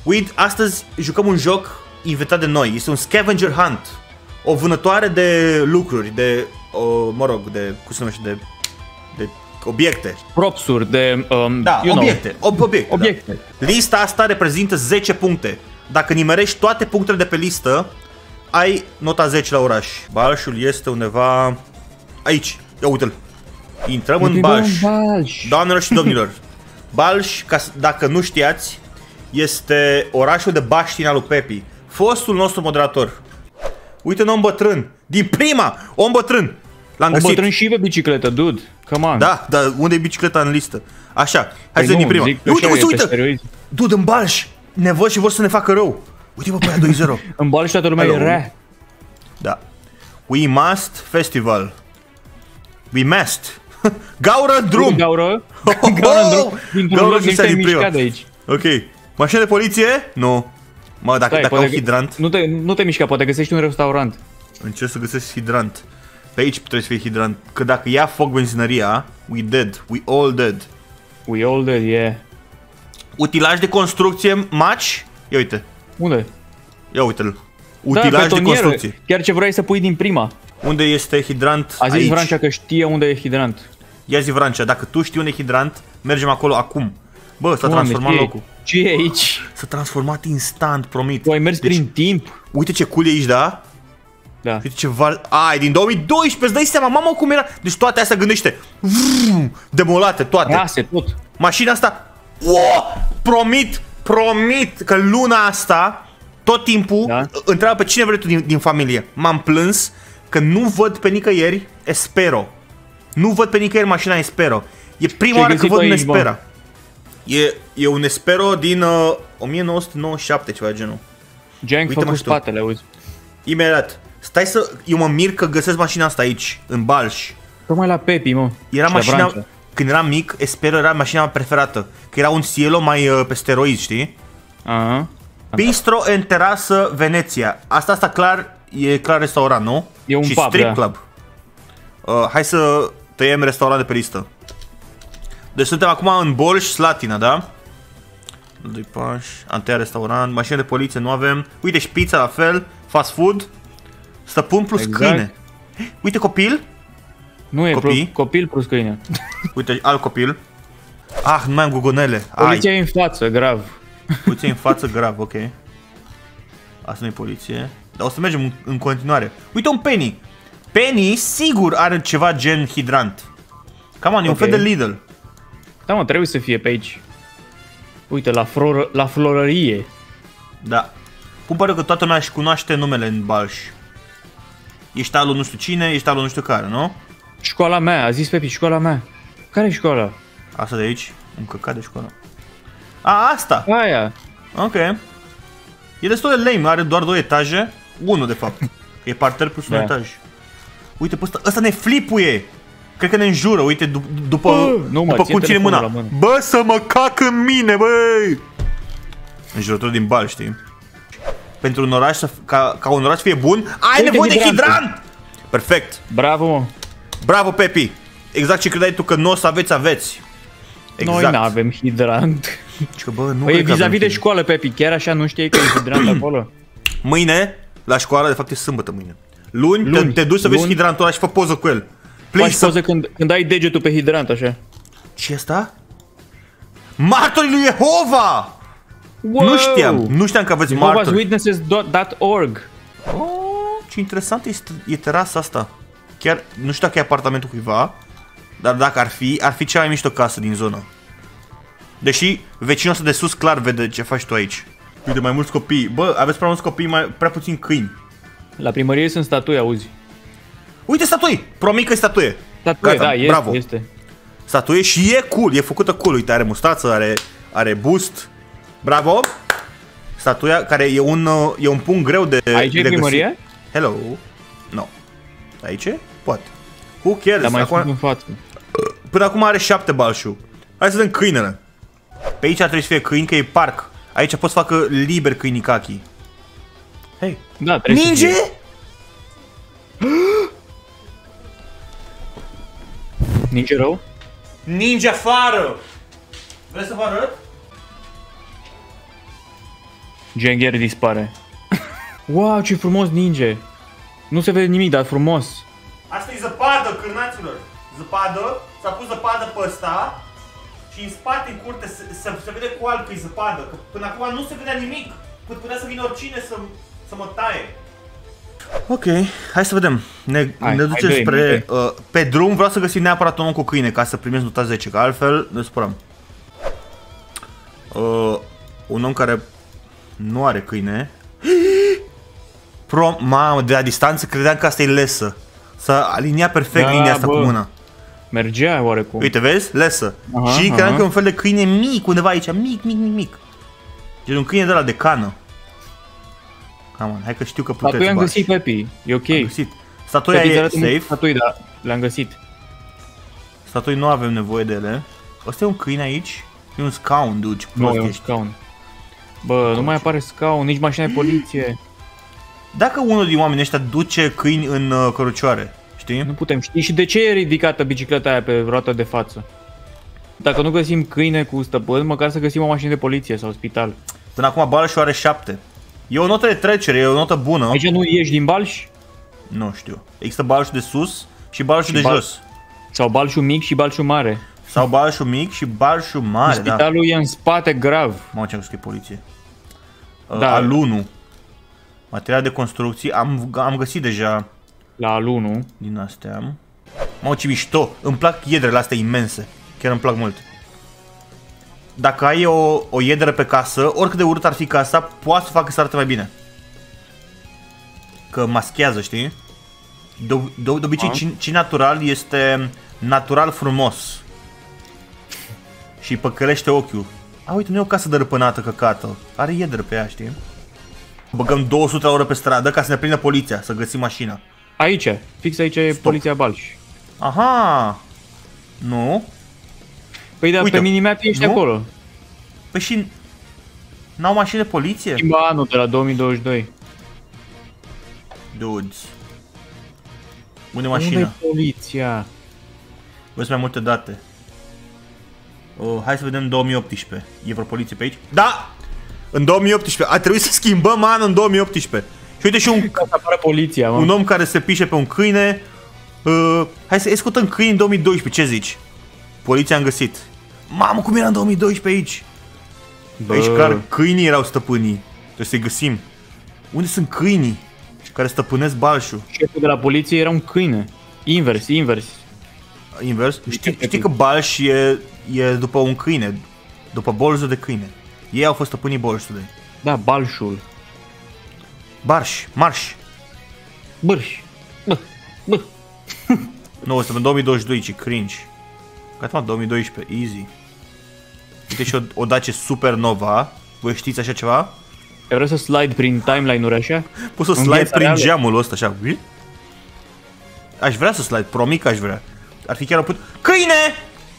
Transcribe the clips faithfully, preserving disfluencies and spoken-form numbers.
Uite, astăzi jucăm un joc inventat de noi. Este un scavenger hunt. O vânătoare de lucruri, de, o, mă rog, de, cum se numește, de, de obiecte. Propsuri, de, um, da, you obiecte, know. ob obiecte. obiecte. Da. Lista asta reprezintă zece puncte. Dacă nimerești toate punctele de pe listă, ai nota zece la oraș. Balșul este undeva aici. Ia uite-l. Intrăm în Balș. Balș. Doamnelor și domnilor, Balș, ca, dacă nu știați, este orașul de baștina lui Pepi, fostul nostru moderator. Uite un om bătrân, din prima, om bătrân. L-am găsit. Om bătrân și pe bicicletă, dude. Come on. Da, dar unde e bicicleta în listă? Așa, hai păi să vedem din prima. Uite, uite, uite. Dude, în Balș, ne văd și vor să ne facă rău. Uite, bă, pe aia doi zero. În Balș toată lumea e rea. Da. We must festival. We must. Gaură în drum. Gaură. Gaură în drum. Dintr-un loc niște mișcat de aici. Ok. Mașină de poliție? Nu. Mă, dacă, dacă au hidrant. Nu te, nu te mișca, poate găsești un restaurant. Încerc să găsesc hidrant. Pe aici trebuie să fie hidrant. Că dacă ia foc benzinăria, we dead. We all dead. We all dead, yeah. Utilaj de construcție, match? Ia uite. Unde? Ia uite-l. Utilaj da, de construcție. Chiar ce vrei să pui din prima. Unde este hidrant? A zis aici. Vrancea că știe unde e hidrant. Ia zi Vrancea, dacă tu știi unde e hidrant, mergem acolo acum. Bă, s-a transformat ce locul. Ce e aici? S-a transformat instant, promit. Tu ai mers deci, prin timp. Uite ce cool e aici, da? Da. Uite ce val... Ai, din două mii doisprezece, îți dai seama, mamă cum era. Deci toate astea, gândește. Vrum, demolate, toate. Rase, tot. Mașina asta, wow, promit, promit că luna asta, tot timpul, da? Întreabă pe cine vrei tu din, din familie. M-am plâns că nu văd pe nicăieri Espero. Nu văd pe nicăieri mașina Espero. E prima oară că văd un Espera. E, e un Espero din uh, o mie nouă sute nouăzeci și șapte, ceva de genul. Jank făcut spatele, auzi. Imediat. Stai să... Eu mă mir că găsesc mașina asta aici, în Balș. Tocmai la Pepi, mă. Era mașina... Vrancea. Când eram mic, Espero era mașina mea preferată. Că era un Cielo mai uh, pe steroizi, știi? Aha. Bistro în terasă Veneția. Asta, asta clar, e clar restaurant, nu? E un și pub, strip da. club. Uh, hai să tăiem restaurant de pe listă. Deci suntem acum în Bolș, Slatina, da? Doi pași, am tăiat restaurant, mașină de poliție nu avem. Uite și pizza la fel, fast food. Stăpân plus exact. Câine. Uite copil. Nu e copil, copil plus câine. Uite alt copil. Ah, nu mai am gugonele. Poliția e în față, grav. Poliția e în față, grav, ok. Asta nu e poliție. Dar o să mergem în, în continuare. Uite un Penny. Penny sigur are ceva gen hidrant. Come on, e okay. Un fel de Lidl. Da, mă, trebuie să fie pe aici. Uite, la, flor la florărie. Da. Pun pare că toată lumea își cunoaște numele în Balș. Ești alul nu știu cine, ești alul nu știu care, nu? Școala mea, a zis Pepi, școala mea. Care e școala? Asta de aici? Un căcat de școală. A, asta! Aia. Ok. E destul de lame, are doar două etaje. Unul, de fapt. E parter plus un da. Etaj. Uite, pe ăsta, ăsta ne flipuie! Cred că ne înjură, uite, după, uh, nu, mă, după cum ține mâna. mână. Bă, să mă cac în mine, băi! Înjurător din Balș, știi? Pentru un oraș, să, ca, ca un oraș fie bun, ai uite nevoie hidrant. de hidrant! Perfect! Bravo, mă! Bravo, Pepi! Exact ce credeai tu că nu o să aveți, aveți. Exact. Noi n-avem hidrant. Că, bă, nu păi e vis-a-vis de școală, Pepi, chiar așa nu știai că e hidrant acolo? Mâine, la școală, de fapt e sâmbătă mâine. Luni, Luni. Te, te duci să Luni. Vezi hidrantul ăla și fă poză cu el. Faci să... poză când, când ai degetul pe hidrant, așa. Ce asta? Martorii lui Jehova! Wow. Nu știam, nu știam că aveți martori. Jehovah's Witnesses dot org. Oh, ce interesant este, e terasa asta. Chiar, nu știu dacă e apartamentul cuiva, dar dacă ar fi, ar fi cea mai mișto casă din zonă. Deși vecinul ăsta de sus clar vede ce faci tu aici. Uite, mai mulți copii. Bă, aveți prea mulți copii, mai, prea puțin câini. La primărie sunt statui, auzi. Uite statui! Promit că e statuie. Statuie, da, este, bravo. este. Statuie și e cool, e făcută cool. Uite, are mustață, are, are boost. Bravo! Statuia care e un, e un punct greu de aici de e primăria? Găsit. Hello. No. Aici? Poate. Who cares? Dar mai acum... în față. Până acum are șapte Balșu. Hai să dăm câinele. Pe aici trebuie să fie câini, că e parc. Aici poți să facă liber câinii cachi. Hei. Da, trebuie Ninge? Să Ninge rău? Ninge afară! Vrei să vă arăt? Jengher dispare. Wow, ce frumos ninge. Nu se vede nimic, dar frumos. Asta e zăpadă, cârnaților. Zăpadă, s-a pus zăpadă pe ăsta și în spate, în curte, se, se, se vede cu alb că e zăpadă. Că până acum nu se vedea nimic. Putea să vină oricine să, să mă taie. Ok, hai să vedem. Ne, hai, ne ducem hai spre... Uh, pe drum vreau să găsim neapărat un om cu câine ca să primesc nota zece, că altfel ne spărăm. Uh, un om care nu are câine. Pro, mamă, de la distanță credeam că asta e lesă. S-a aliniat perfect da, linia asta bă. Cu mâna. Mergea oarecum. Uite, vezi? Lesă. Aha, și credeam aha. că e un fel de câine mic undeva aici. Mic, mic, mic, mic. Gen un câine de la de cană. Come on, hai că știu că puteți. Statuia am găsit, Pepi. E ok. Am găsit. Statuia e safe. Statui, da, le-am găsit. Statui nu avem nevoie de ele. Ăsta e un câine aici? E un scaun, dude. Nu, e un scaun. Bă, nu mai apare scaun, nici mașina de poliție. Dacă unul din oamenii ăștia duce câini în uh, cărucioare, știi? Nu putem ști. Și de ce e ridicată bicicleta aia pe roata de față? Dacă nu găsim câine cu stăpân, măcar să găsim o mașină de poliție sau spital. Până acum Balșul are șapte. E o notă de trecere, e o notă bună. Aici nu ieși din Balș? Nu știu. Există Balșul de sus și Balșul și de bal... jos. Sau Balșul mic și Balșul mare. Sau Balșul mic și Balșul mare, Spitalul da. e în spate grav. Mamă, ce-am scris poliție. Da. Alunu. Material de construcții. Am, am găsit deja. La Alunu. Din astea. Mamă, ce mișto. Îmi plac iedrele astea imense. Chiar îmi plac mult. Dacă ai o, o iedră pe casă, oricât de urât ar fi casa, poate să facă să arate mai bine. Că maschează, știi? De, de, de obicei, ce, ce natural este natural frumos. Și păcălește ochiul. A, uite, nu e o casă dărâpânată, căcată. Are iedră pe ea, știi? Băgăm două sute la oră pe stradă ca să ne prindă poliția, să găsim mașina. Aici, fix aici e poliția Balș. Aha! Nu? Păi da, uite, pe minimap ești nu? Acolo. Păi și... n-au mașini de poliție? Schimbă anul de la două mii douăzeci și doi. Dudes. Unde mașina? Unde e poliția? Vezi mai multe date. Oh, hai să vedem două mii optsprezece. E vreo poliție pe aici? Da! În două mii optsprezece. A trebuit să schimbăm anul în două mii optsprezece. Și uite și un... apare poliția, mă. Un om care se pișe pe un câine. Uh, hai să escutăm câini în două mii doisprezece. Ce zici? Poliția am găsit. Mamă, cum era în două mii doisprezece aici? Bă. Aici clar câinii erau stăpânii. Trebuie să-i găsim. Unde sunt câinii care stăpânesc Balșul? Șeful de la poliție era un câine. Invers, invers. Invers? Știi, știi că Balș e, e după un câine. După bolzul de câine. Ei au fost stăpânii Bolșului. Da, Balșul. Barș, marș. Bârș. Bă, bă. Nu, ăsta în două mii douăzeci și doi, ce cringe. Gata, două mii doisprezece, easy. Uite și o, o Dacia Supernova. Voi știți așa ceva? Vreau să slide prin timeline-uri așa? Poți să slide prin reale. Geamul ăsta așa. Aș vrea să slide, promit că aș vrea. Ar fi chiar o put... Câine!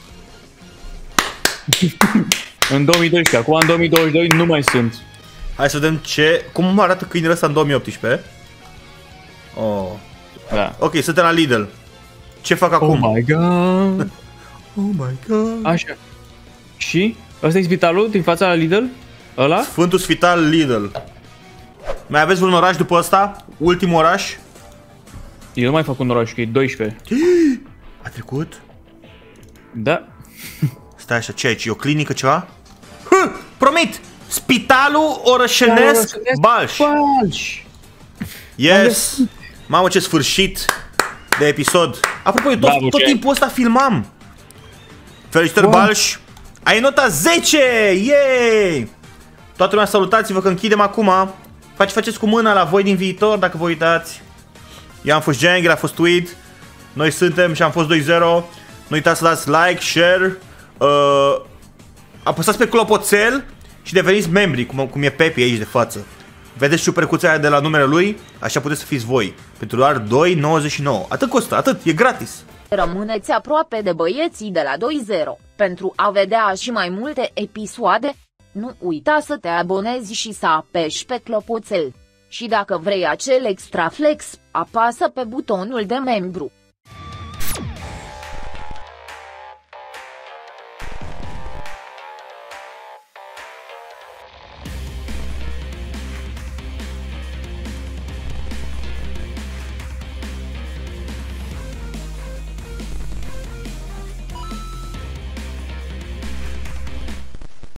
În două mii doisprezece, acum în două mii douăzeci și doi nu mai sunt. Hai să vedem ce... cum arată câinele ăsta în două mii optsprezece. Oh. Da. Ok, suntem la Lidl. Ce fac acum? Oh my god. Oh my god. Așa. Și? Ăsta e spitalul din fața la Lidl? Ăla? Sfântul Spital Lidl. Mai aveți un oraș după ăsta? Ultimul oraș? Eu nu mai fac un oraș, că e doisprezece. A trecut? Da. Stai așa, ce aici? E o clinică ceva? Hă, promit! Spitalul orășenesc Balș. Balș. Yes! Mamă, ce sfârșit de episod. Apropo, eu tot, Bravo, tot timpul ăsta filmam. Felicitări, wow. Balș. Ai nota zece! Yay! Toată lumea, salutați-vă că închidem acum. Face, faceți cu mâna la voi din viitor, dacă vă uitați. Eu am fost Jengher, a fost Tweed. Noi suntem și am fost doi zero. Nu uitați să dați like, share. Uh, apăsați pe clopoțel și deveniți membri, cum, cum e Pepi aici de față. Vedeți ciupercuța aia de la numele lui? Așa puteți să fiți voi. Pentru doar doi nouăzeci și nouă. Atât costă, atât, e gratis. Rămâneți aproape de băieții de la doi zero. Pentru a vedea și mai multe episoade, nu uita să te abonezi și să apeși pe clopoțel. Și dacă vrei acel extra flex, apasă pe butonul de membru.